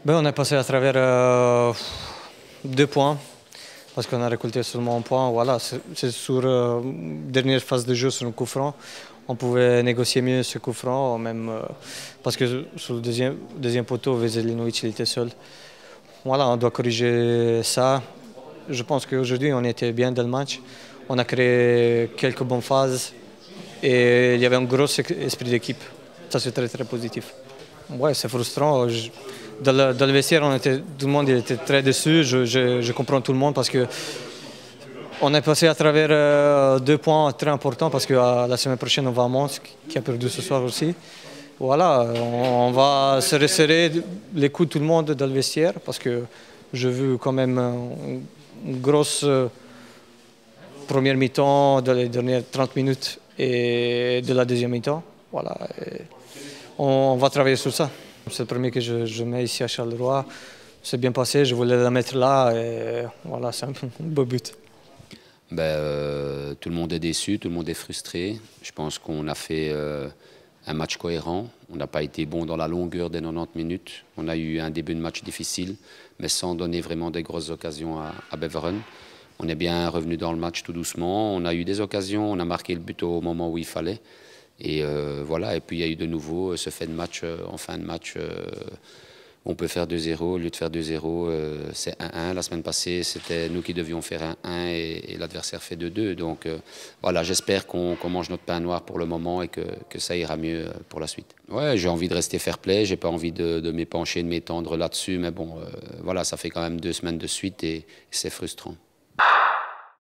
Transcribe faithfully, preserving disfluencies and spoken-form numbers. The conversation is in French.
Ben, on est passé à travers euh, deux points, parce qu'on a récolté seulement un point. Voilà, c'est sur la euh, dernière phase de jeu sur un coup franc. On pouvait négocier mieux ce coup franc, même euh, parce que sur le deuxième, deuxième poteau, Veselinovic il était seul. Voilà, on doit corriger ça. Je pense qu'aujourd'hui, on était bien dans le match. On a créé quelques bonnes phases et il y avait un gros esprit d'équipe. Ça, c'est très, très positif. Ouais, c'est frustrant. Je, dans, le, dans le vestiaire, on était, tout le monde était très déçu. Je, je, je comprends tout le monde parce que on est passé à travers euh, deux points très importants parce que euh, la semaine prochaine, on va à Mons, qui a perdu ce soir aussi. Voilà, on, on va se resserrer les coups de tout le monde dans le vestiaire parce que je veux quand même une, une grosse euh, première mi-temps dans les dernières trente minutes et de la deuxième mi-temps. Voilà, on, on va travailler sur ça. C'est le premier que je, je mets ici à Charleroi. C'est bien passé, je voulais la mettre là et voilà, c'est un beau but. Ben, euh, tout le monde est déçu, tout le monde est frustré. Je pense qu'on a fait euh, un match cohérent. On n'a pas été bon dans la longueur des quatre-vingt-dix minutes. On a eu un début de match difficile, mais sans donner vraiment des grosses occasions à, à Beveren. On est bien revenu dans le match tout doucement. On a eu des occasions, on a marqué le but au moment où il fallait. Et euh, voilà. Et puis il y a eu de nouveau ce fait de match euh, en fin de match. Euh, On peut faire deux zéro, au lieu de faire deux zéro, euh, c'est un un. La semaine passée, c'était nous qui devions faire un un et, et l'adversaire fait deux deux. Donc euh, voilà, j'espère qu'on qu'on mange notre pain noir pour le moment et que, que ça ira mieux pour la suite. Ouais, j'ai envie de rester fair play, j'ai pas envie de, de m'épancher, de m'étendre là-dessus, mais bon, euh, voilà, ça fait quand même deux semaines de suite et, et c'est frustrant.